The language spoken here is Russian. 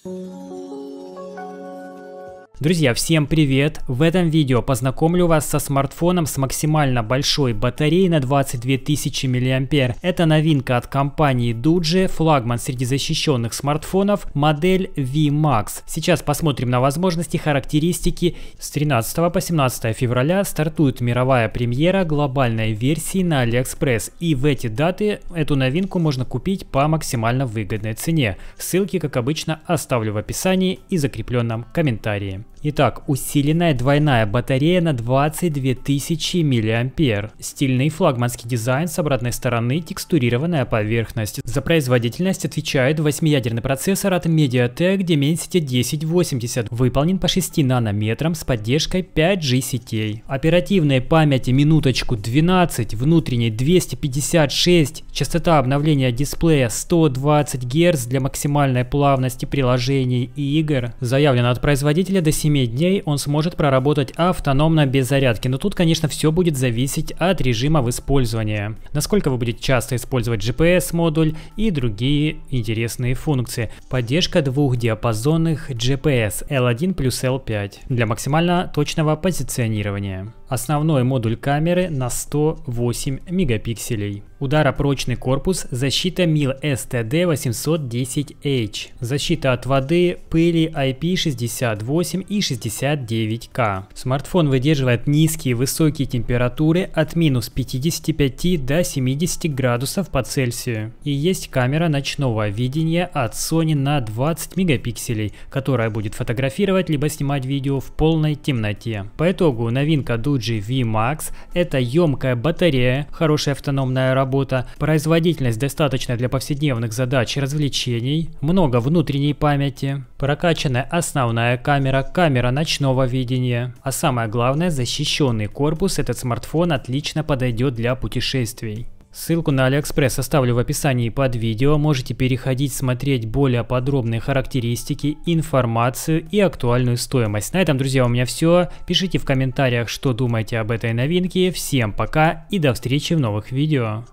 Друзья, всем привет! В этом видео познакомлю вас со смартфоном с максимально большой батареей на 22 тысячи мАh. Это новинка от компании Doogee, флагман среди защищенных смартфонов, модель VMAX. Сейчас посмотрим на возможности, характеристики. С 13 по 17 февраля стартует мировая премьера глобальной версии на AliExpress. И в эти даты эту новинку можно купить по максимально выгодной цене. Ссылки, как обычно, оставлю в описании и закрепленном комментарии. Итак, усиленная двойная батарея на 22 тысячи мАh. Стильный флагманский дизайн с обратной стороны, текстурированная поверхность. За производительность отвечает 8-ядерный процессор от MediaTek Dimensity 1080. Выполнен по 6 нанометрам с поддержкой 5G сетей. Оперативной памяти минуточку 12, внутренней 256, частота обновления дисплея 120 Гц для максимальной плавности приложений и игр. Заявлено от производителя до 7 дней он сможет проработать автономно без зарядки, но тут, конечно, все будет зависеть от режима в использовании. Насколько вы будете часто использовать GPS-модуль и другие интересные функции. Поддержка двухдиапазонных GPS L1 плюс L5 для максимально точного позиционирования. Основной модуль камеры на 108 мегапикселей. Ударопрочный корпус, защита MIL STD810H. Защита от воды, пыли IP68 и 69К. Смартфон выдерживает низкие и высокие температуры от минус 55 до 70 градусов по Цельсию. И есть камера ночного видения от Sony на 20 мегапикселей, которая будет фотографировать либо снимать видео в полной темноте. По итогу новинка Doogee VMAX — это емкая батарея, хорошая автономная работа, производительность достаточная для повседневных задач и развлечений, много внутренней памяти, прокачанная основная камера, камера ночного видения, а самое главное, защищенный корпус. Этот смартфон отлично подойдет для путешествий. Ссылку на AliExpress оставлю в описании под видео, можете переходить, смотреть более подробные характеристики, информацию и актуальную стоимость. На этом, друзья, у меня все. Пишите в комментариях, что думаете об этой новинке. Всем пока и до встречи в новых видео.